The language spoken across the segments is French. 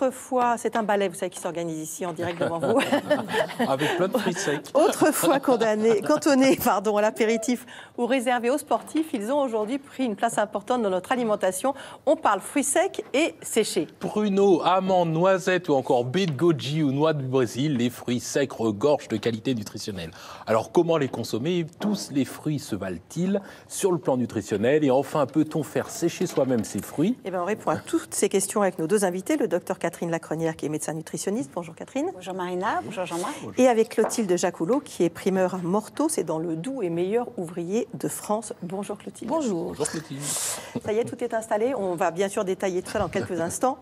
Autrefois, c'est un ballet, vous savez, qui s'organise ici en direct devant vous. Avec plein de fruits secs. Autrefois cantonnés à l'apéritif ou réservés aux sportifs, ils ont aujourd'hui pris une place importante dans notre alimentation. On parle fruits secs et séchés. Pruneaux, amandes, noisettes ou encore baies de goji ou noix du Brésil, les fruits secs regorgent de qualité nutritionnelle. Alors comment les consommer? Tous les fruits se valent-ils sur le plan nutritionnel? Et enfin, peut-on faire sécher soi-même ces fruits? Eh bien, on répond à toutes ces questions avec nos deux invités, le docteur Catherine Lacrenière, qui est médecin nutritionniste. Bonjour Catherine. Bonjour Marina, bonjour Jean-Marc. Et avec Clotilde Jacoulot, qui est primeur à Morteau, c'est dans le Doubs et meilleur ouvrier de France. Bonjour Clotilde. Bonjour. Bonjour Clotilde. Ça y est, tout est installé. On va bien sûr détailler tout ça dans quelques instants.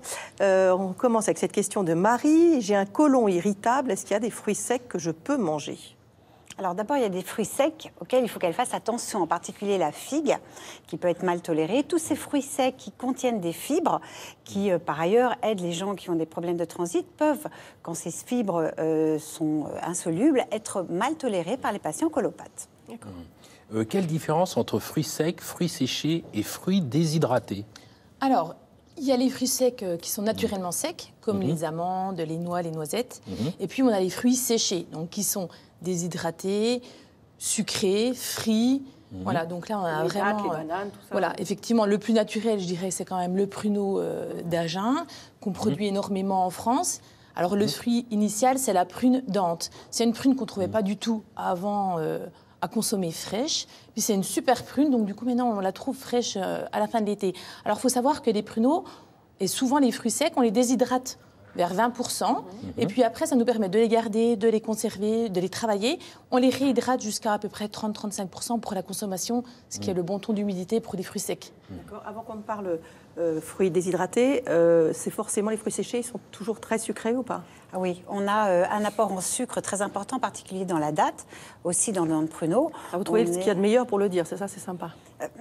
On commence avec cette question de Marie. J'ai un côlon irritable. Est-ce qu'il y a des fruits secs que je peux manger? Alors d'abord, il y a des fruits secs auxquels il faut qu'elle fasse attention, en particulier la figue, qui peut être mal tolérée. Tous ces fruits secs qui contiennent des fibres, qui par ailleurs aident les gens qui ont des problèmes de transit, peuvent, quand ces fibres sont insolubles, être mal tolérés par les patients colopathes. D'accord. Quelle différence entre fruits secs, fruits séchés et fruits déshydratés? Alors, il y a les fruits secs qui sont naturellement secs, comme les amandes, les noix, les noisettes. Et puis, on a les fruits séchés, donc qui sont déshydratés, sucrés, frits. Voilà, donc là, on a les vraiment... dattes, les bananes, tout ça. Voilà, effectivement, le plus naturel, je dirais, c'est quand même le pruneau d'Agen, qu'on produit énormément en France. Alors, le fruit initial, c'est la prune dente. C'est une prune qu'on ne trouvait pas du tout avant à consommer fraîche. Puis, c'est une super prune, donc du coup, maintenant, on la trouve fraîche à la fin de l'été. Alors, il faut savoir que les pruneaux, et souvent les fruits secs, on les déshydrate vers 20%. Et puis après, ça nous permet de les garder, de les conserver, de les travailler. On les réhydrate jusqu'à à peu près 30-35% pour la consommation, ce qui est le bon taux d'humidité pour les fruits secs. D'accord. Avant qu'on ne parle fruits déshydratés, c'est forcément les fruits séchés, ils sont toujours très sucrés ou pas? Ah oui, on a un apport en sucre très important, en particulier dans la date, aussi dans le pruneau. Ah, vous trouvez ce qu'il y a de meilleur pour le dire, c'est ça, c'est sympa.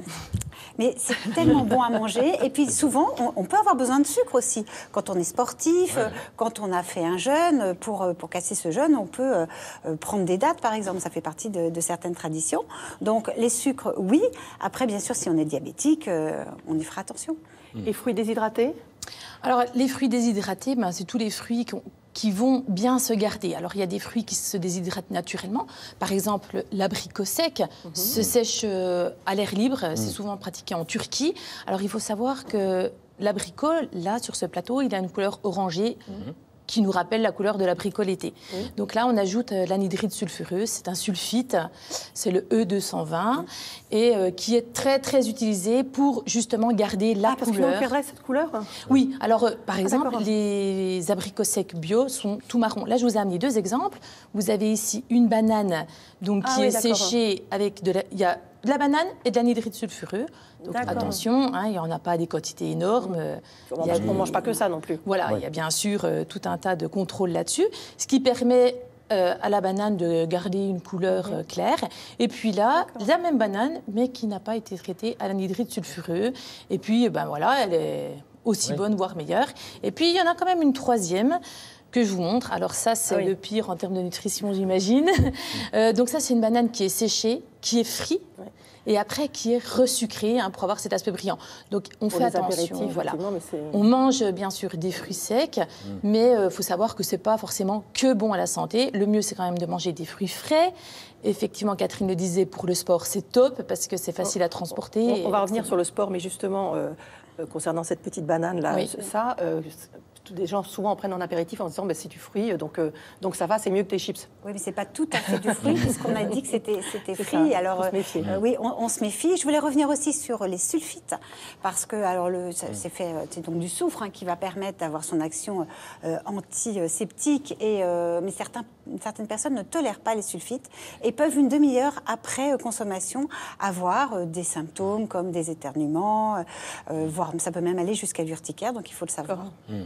Mais c'est tellement bon à manger. Et puis souvent, on peut avoir besoin de sucre aussi. Quand on est sportif, quand on a fait un jeûne, pour casser ce jeûne, on peut prendre des dattes, par exemple. Ça fait partie de certaines traditions. Donc les sucres, oui. Après, bien sûr, si on est diabétique, on y fera attention. Les fruits déshydratés? Alors, les fruits déshydratés, c'est tous les fruits qui vont bien se garder. Alors, il y a des fruits qui se déshydratent naturellement. Par exemple, l'abricot sec se sèche à l'air libre. C'est souvent pratiqué en Turquie. Alors, il faut savoir que l'abricot, là, sur ce plateau, il a une couleur orangée qui nous rappelle la couleur de l'abricot l'été. Donc là, on ajoute l'anhydride sulfureuse. C'est un sulfite, c'est le E220, et qui est très, très utilisé pour justement garder la parce couleur. Parce qu'on perdrait cette couleur? Oui, alors par exemple, les abricots secs bio sont tout marrons. Là, je vous ai amené deux exemples. Vous avez ici une banane donc, qui est séchée avec il y a de la banane et de l'anhydride sulfureux. Donc attention, il n'y en a pas des quantités énormes. On ne mange pas que ça non plus. Voilà, il y a bien sûr tout un tas de contrôles là-dessus, ce qui permet à la banane de garder une couleur claire. Et puis là, la même banane, mais qui n'a pas été traitée à l'anhydride sulfureux. Et puis, voilà, elle est aussi bonne, voire meilleure. Et puis, il y en a quand même une troisième que je vous montre. Alors ça, c'est le pire en termes de nutrition, j'imagine. Donc ça, c'est une banane qui est séchée, qui est frite, et après qui est resucrée pour avoir cet aspect brillant. Donc on fait attention. Voilà. On mange bien sûr des fruits secs, mais il faut savoir que c'est pas forcément que bon à la santé. Le mieux, c'est quand même de manger des fruits frais. Effectivement, Catherine le disait, pour le sport, c'est top parce que c'est facile à transporter. On va revenir sur le sport, mais justement, concernant cette petite banane-là, des gens souvent en prennent en apéritif en se disant c'est du fruit, donc ça va, c'est mieux que tes chips. Oui, mais c'est pas tout à fait du fruit, puisqu'on a dit que c'était frit. Alors, oui, on se méfie. Je voulais revenir aussi sur les sulfites, parce que c'est donc du soufre qui va permettre d'avoir son action antiseptique, mais certaines personnes ne tolèrent pas les sulfites et peuvent une demi-heure après consommation avoir des symptômes comme des éternuements, voire ça peut même aller jusqu'à l'urticaire, donc il faut le savoir.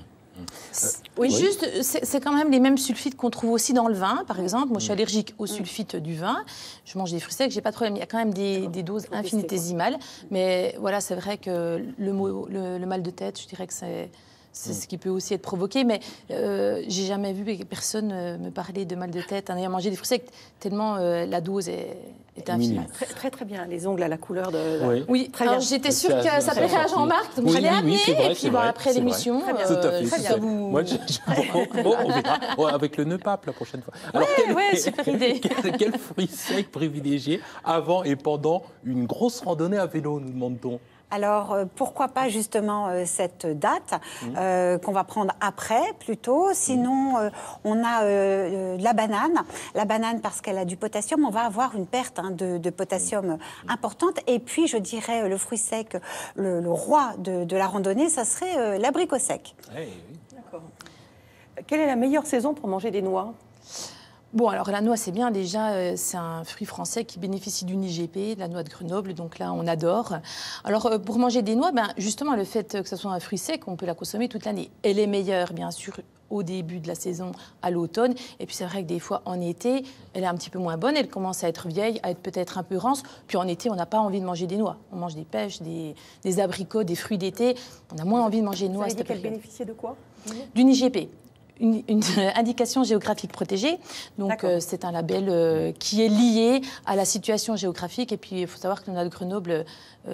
Oui, juste, c'est quand même les mêmes sulfites qu'on trouve aussi dans le vin, par exemple. Moi, je suis allergique aux sulfites du vin. Je mange des fruits secs, j'ai pas de problème. Il y a quand même des doses infinitésimales. Mais voilà, c'est vrai que le mal de tête, je dirais que c'est ce qui peut aussi être provoqué. Mais j'ai jamais vu personne me parler de mal de tête en ayant mangé des fruits secs, tellement la dose est infime. Très, très, très bien. Les ongles à la couleur de... Oui, très alors bien. j'étais sûre que ça plairait à Jean-Marc, donc je l'ai amené. Et puis après l'émission, tout à fait. ça vous... Moi, bon, on verra. Avec le nœud pape la prochaine fois. Alors, super idée. Quel fruit sec privilégié avant et pendant une grosse randonnée à vélo, nous demande-t-on? Alors, pourquoi pas justement cette date qu'on va prendre après, plutôt. Sinon, on a la banane. La banane, parce qu'elle a du potassium, on va avoir une perte de potassium importante. Et puis, je dirais, le fruit sec, le roi de la randonnée, ça serait l'abricot sec. Oui. D'accord. Quelle est la meilleure saison pour manger des noix? Bon, alors la noix, c'est bien. Déjà, c'est un fruit français qui bénéficie d'une IGP, de la noix de Grenoble. Donc là, on adore. Alors, pour manger des noix, justement, le fait que ce soit un fruit sec, on peut la consommer toute l'année. Elle est meilleure, bien sûr, au début de la saison, à l'automne. Et puis, c'est vrai que des fois, en été, elle est un petit peu moins bonne. Elle commence à être vieille, à être peut-être un peu rance. Puis en été, on n'a pas envie de manger des noix. On mange des pêches, des abricots, des fruits d'été. On a moins envie de manger de noix à cette période. Qu'elle bénéficiait de quoi? D'une IGP. Une indication géographique protégée. Donc, c'est un label qui est lié à la situation géographique. Et puis, il faut savoir que la noix de Grenoble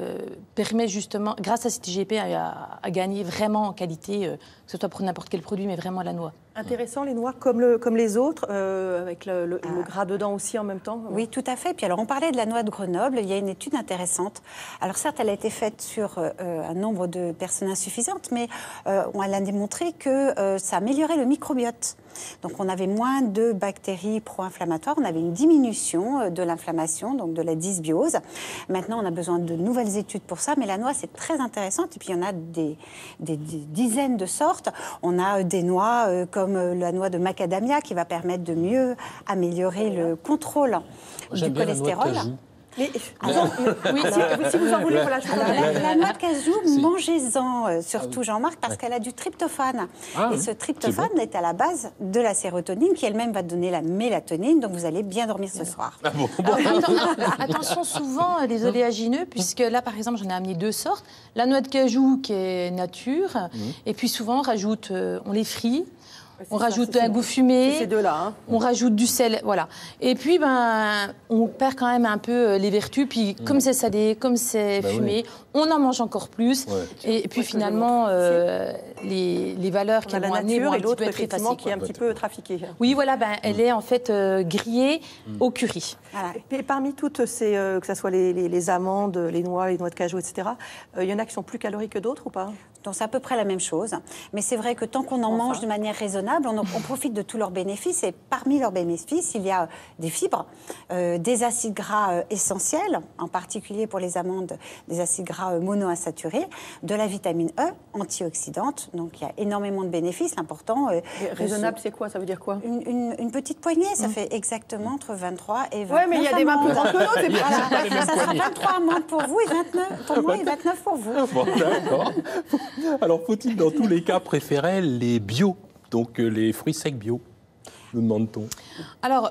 permet justement, grâce à cette IGP, à gagner vraiment en qualité, que ce soit pour n'importe quel produit, mais vraiment la noix. Intéressant, les noix comme les autres, avec le gras dedans aussi en même temps. Oui, tout à fait. Puis alors, on parlait de la noix de Grenoble. Il y a une étude intéressante. Alors certes, elle a été faite sur un nombre de personnes insuffisantes, mais elle a démontré que ça améliorait le microbiote. Donc, on avait moins de bactéries pro-inflammatoires. On avait une diminution de l'inflammation, donc de la dysbiose. Maintenant, on a besoin de nouvelles études pour ça, mais la noix, c'est très intéressante. Et puis, il y en a des dizaines de sortes. On a des noix comme la noix de macadamia qui va permettre de mieux améliorer le contrôle du cholestérol. Mais, si vous en voulez, voilà, la noix de cajou, mangez-en, surtout Jean-Marc, parce qu'elle a du tryptophane. Et ce tryptophane est à la base de la sérotonine, qui elle-même va donner la mélatonine, donc vous allez bien dormir ce soir. Attention, souvent, les oléagineux, puisque là, par exemple, j'en ai amené 2 sortes. La noix de cajou, qui est nature, et puis souvent, on les frit. On rajoute un goût fumé, ces deux-là, on rajoute du sel, voilà. Et puis, on perd quand même un peu les vertus. Puis, comme c'est salé, comme c'est fumé, on en mange encore plus. Ouais. Et puis, finalement, les valeurs qui vont amener vont un petit peu être effacées. Qui est un petit peu trafiquée. Oui, voilà, elle est en fait grillée au curry. Voilà. Et parmi toutes ces, que ce soit les amandes, les noix de cajou, etc., il y en a qui sont plus caloriques que d'autres ou pas? Donc c'est à peu près la même chose. Mais c'est vrai que tant qu'on en mange de manière raisonnable, on profite de tous leurs bénéfices. Et parmi leurs bénéfices, il y a des fibres, des acides gras essentiels, en particulier pour les amandes, des acides gras monoinsaturés, de la vitamine E, antioxydante. Donc il y a énormément de bénéfices. L'important... raisonnable, c'est quoi? Ça veut dire quoi? Une petite poignée, ça fait exactement entre 23 et 29. Oui, mais il y a des mains plus grandes que d'autres. Ça sera 23 amandes pour vous et 29 pour moi et 29 pour vous. Bon, d'accord. Alors, faut-il dans tous les cas préférer les bio, donc les fruits secs bio, nous demande-t-on? Alors,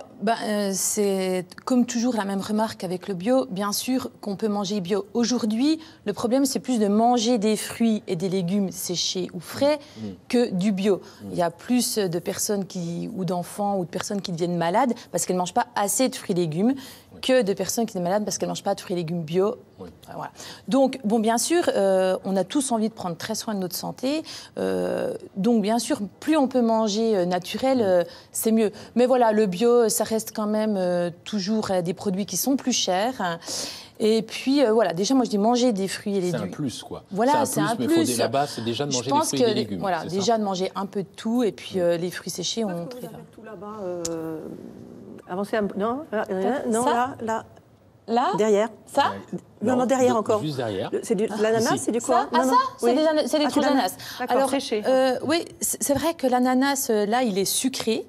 c'est comme toujours la même remarque avec le bio. Bien sûr qu'on peut manger bio. Aujourd'hui, le problème, c'est plus de manger des fruits et des légumes séchés ou frais que du bio. Il y a plus de personnes ou d'enfants ou de personnes qui deviennent malades parce qu'elles ne mangent pas assez de fruits et légumes que de personnes qui sont malades parce qu'elles ne mangent pas de fruits et légumes bio. Oui. Voilà. Donc, bien sûr, on a tous envie de prendre très soin de notre santé. Donc, bien sûr, plus on peut manger naturel, c'est mieux. Mais voilà, le bio, ça reste quand même toujours des produits qui sont plus chers. Et puis, voilà, déjà, moi, je dis manger des fruits et légumes. C'est un plus, quoi. Voilà, c'est un plus. Mais la base, c'est déjà de manger des fruits et des légumes. Voilà, déjà de manger un peu de tout. Et puis, les fruits séchés, on très bien. Tout là-bas, avancez un peu. Non, non, là. Là? Derrière. Ça? Non, derrière encore. Juste derrière. C'est de l'ananas, c'est du quoi? C'est des troncs d'ananas. Alors, séché. Oui, c'est vrai que l'ananas, là, il est sucré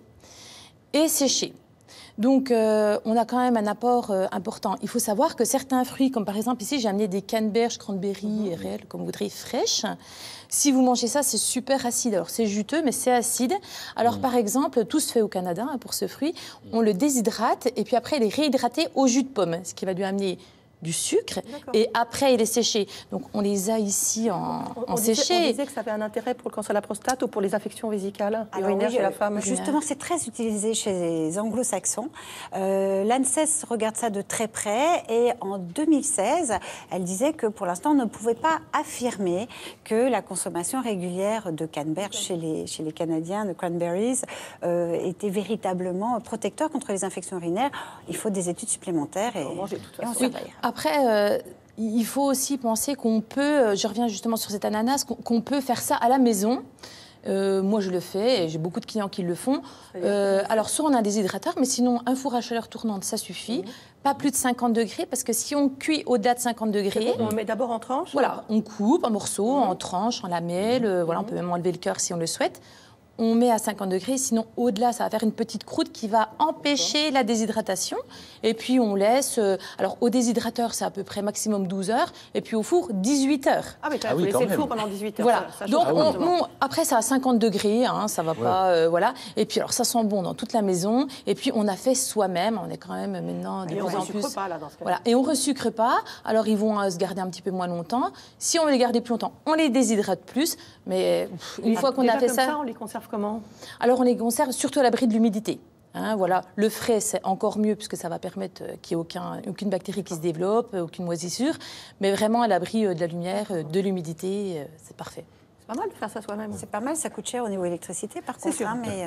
et séché. Donc, on a quand même un apport important. Il faut savoir que certains fruits, comme par exemple ici, j'ai amené des canneberges, cranberries, réelles, comme vous voudrez, fraîches. Si vous mangez ça, c'est super acide. Alors, c'est juteux, mais c'est acide. Alors, par exemple, tout se fait au Canada pour ce fruit. On le déshydrate et puis après, il est réhydraté au jus de pomme, ce qui va lui amener du sucre et après il est séché. Donc on les a ici en séché. On disait que ça avait un intérêt pour le cancer de la prostate ou pour les affections vésicales urinaires chez la femme. Justement, c'est très utilisé chez les anglo-saxons. L'ANSES regarde ça de très près et en 2016, elle disait que pour l'instant on ne pouvait pas affirmer que la consommation régulière de canneberge chez les Canadiens, de cranberries, était véritablement protecteur contre les infections urinaires. Il faut des études supplémentaires et on surveille. Après, il faut aussi penser qu'on peut, je reviens justement sur cet ananas, qu'on peut faire ça à la maison. Moi, je le fais et j'ai beaucoup de clients qui le font. Alors, soit on a un déshydrateur, mais sinon, un four à chaleur tournante, ça suffit. Pas plus de 50 degrés, parce que si on cuit au-delà de 50 degrés... On met d'abord en tranches. Voilà, on coupe en morceaux, en tranches, en lamelles. Voilà, on peut même enlever le cœur si on le souhaite. On met à 50 degrés, sinon au-delà, ça va faire une petite croûte qui va empêcher la déshydratation. Et puis on laisse, alors au déshydrateur, c'est à peu près maximum 12 heures, et puis au four, 18 heures. Ah mais tu as laissé le four pendant 18 heures. Voilà. Donc après, c'est à 50 degrés, hein, ça va pas, voilà. Et puis alors ça sent bon dans toute la maison, et puis on a fait soi-même, on est quand même maintenant de plus en plus... Et on ne resucre pas là dans ce cas-là. Voilà. Et on ne resucre pas, alors ils vont se garder un petit peu moins longtemps. Si on veut les garder plus longtemps, on les déshydrate plus, mais une fois qu'on a fait ça... On les conserve comment? Alors on les conserve surtout à l'abri de l'humidité. Hein, voilà. Le frais, c'est encore mieux puisque ça va permettre qu'il n'y ait aucune bactérie qui se développe, aucune moisissure. Mais vraiment à l'abri de la lumière, de l'humidité, c'est parfait. C'est pas mal de faire ça soi-même. C'est pas mal, ça coûte cher au niveau électricité par contre. Sûr. Hein, mais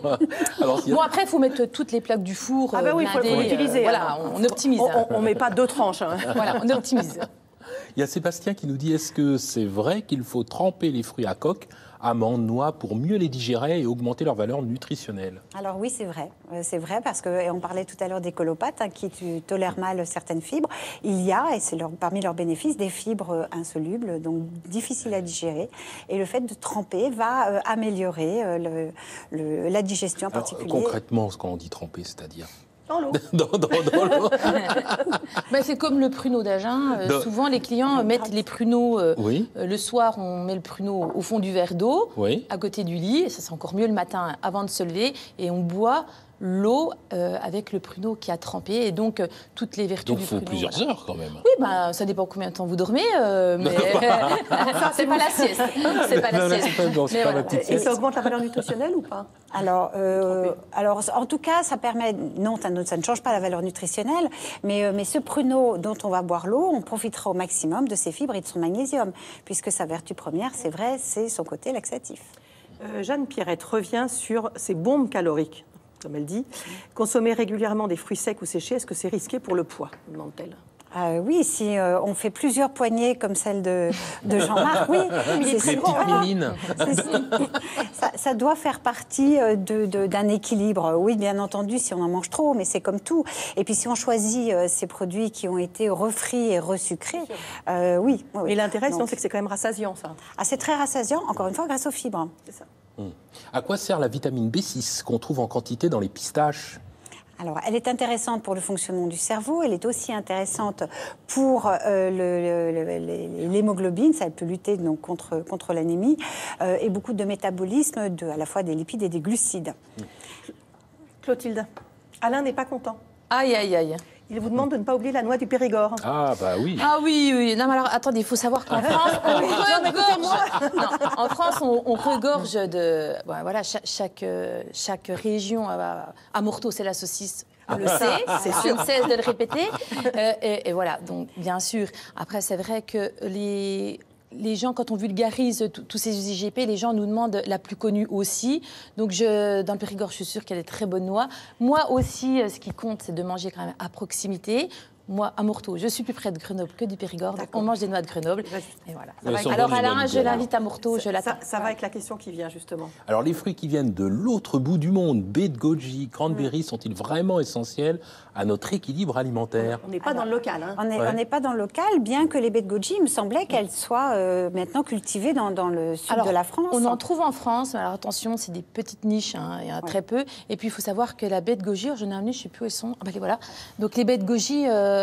Bon, après, il faut mettre toutes les plaques du four. Ah bah oui, il faut utiliser. Voilà, on optimise. On ne met pas 2 tranches. Hein. Voilà, on optimise. Il y a Sébastien qui nous dit, est-ce que c'est vrai qu'il faut tremper les fruits à coque, amandes, noix, pour mieux les digérer et augmenter leur valeur nutritionnelle? Alors oui, c'est vrai. C'est vrai parce que, et on parlait tout à l'heure des colopathes qui tolèrent mal certaines fibres. Il y a, et c'est parmi leurs bénéfices, des fibres insolubles, donc difficiles à digérer. Et le fait de tremper va améliorer la digestion en particulier. Concrètement, quand on dit tremper, c'est-à-dire? Dans l'eau. Dans l'eau. C'est comme le pruneau d'Agen. Souvent, les clients mettent les pruneaux. Le soir, on met le pruneau au fond du verre d'eau, à côté du lit. Ça, c'est encore mieux le matin avant de se lever. Et on boit l'eau avec le pruneau qui a trempé. Et donc, toutes les vertus du pruneau. Donc, il faut plusieurs heures quand même. Oui, ça dépend combien de temps vous dormez. Mais c'est pas la sieste. C'est pas la sieste. Et ça augmente la valeur nutritionnelle ou pas? Alors, en tout cas, ça permet... Non, ça ne change pas la valeur nutritionnelle, mais ce pruneau dont on va boire l'eau, on profitera au maximum de ses fibres et de son magnésium, puisque sa vertu première, c'est vrai, c'est son côté laxatif. Jeanne Pierrette revient sur ces bombes caloriques, comme elle dit. Consommer régulièrement des fruits secs ou séchés, est-ce que c'est risqué pour le poids, demande-t-elle? Oui, si on fait plusieurs poignées comme celle de Jean-Marc, oui. Les petites minines. Ça doit faire partie d'un équilibre. Oui, bien entendu, si on en mange trop, mais c'est comme tout. Et puis si on choisit ces produits qui ont été refrits et resucrés, oui. Mais l'intérêt, c'est que c'est quand même rassasiant, ça. Ah, c'est très rassasiant, encore une fois, grâce aux fibres. C'est ça. À quoi sert la vitamine B6 qu'on trouve en quantité dans les pistaches? Alors, elle est intéressante pour le fonctionnement du cerveau, elle est aussi intéressante pour l'hémoglobine, ça peut lutter donc, contre l'anémie, et beaucoup de métabolisme, à la fois des lipides et des glucides. Clotilde, Alain n'est pas content. Aïe, aïe, aïe. Il vous demande de ne pas oublier la noix du Périgord. Ah, bah oui. Ah oui, oui. Non, mais alors, attendez, il faut savoir qu'en France, on regorge... Non, en France, on regorge de... Bon, voilà, chaque région... À Morteau, c'est la saucisse. On le sait, je ne cesse de le répéter. Et voilà, donc, bien sûr. Après, c'est vrai que les gens, quand on vulgarise tous ces IGP, les gens nous demandent la plus connue aussi. Donc, dans le Périgord, je suis sûre qu'il y a des très bonnes noix. Moi aussi, ce qui compte, c'est de manger quand même à proximité. Moi, à Morteau, je suis plus près de Grenoble que du Périgord. Donc on mange des noix de Grenoble. Et voilà. Alors Alain, je l'invite à Morteau, je l'attends. Ça va avec la question qui vient, justement. Alors, les fruits qui viennent de l'autre bout du monde, baies de goji, cranberries, sont-ils vraiment essentiels à notre équilibre alimentaire? On n'est pas dans le local. Hein. On n'est pas dans le local, bien que les baies de goji, il me semblait qu'elles soient maintenant cultivées dans le sud de la France. On en trouve en France, mais alors attention, c'est des petites niches, hein, il y en a très peu. Et puis, il faut savoir que la baie de goji, j'en ai amené, je ne sais plus où elles sont. Ah ben, voilà. Donc, les baies de goji...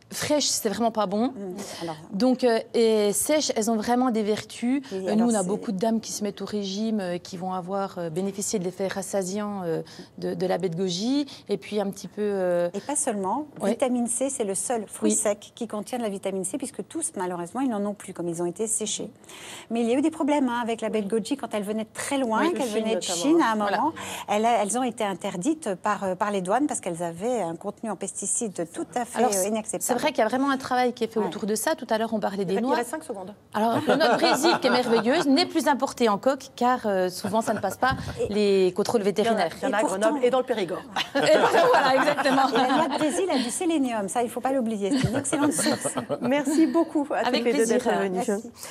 fraîches, c'est vraiment pas bon. Alors, Donc, et sèches, elles ont vraiment des vertus. Oui, Nous, alors on a c'est- beaucoup de dames qui se mettent au régime, qui vont avoir bénéficié de l'effet rassasiant de la baie de goji. Et puis un petit peu... et pas seulement, Ouais. vitamine C, c'est le seul fruit Oui. sec qui contient de la vitamine C, puisque tous, malheureusement, ils n'en ont plus, comme ils ont été séchés. Mais il y a eu des problèmes avec la baie de goji quand elle venait de très loin, Oui, de qu'elle Chine venait de notamment. Chine à un Voilà. moment. Elles ont été interdites par les douanes parce qu'elles avaient un contenu en pesticides tout à fait Alors, inacceptable. c'est vrai qu'il y a vraiment un travail qui est fait Ouais. autour de ça. Tout à l'heure, on parlait des Il noix. reste 5 secondes. Alors, le noix de Brésil, qui est merveilleuse, n'est plus importée en coque, car souvent, ça ne passe pas les contrôles vétérinaires. Il y en a à pourtant- Grenoble et dans le Périgord. Et voilà, exactement. Et la noix de Brésil a du sélénium, ça, il ne faut pas l'oublier. C'est une excellente source. Merci beaucoup à Avec toutes les deux plaisir. d'être venues. Merci.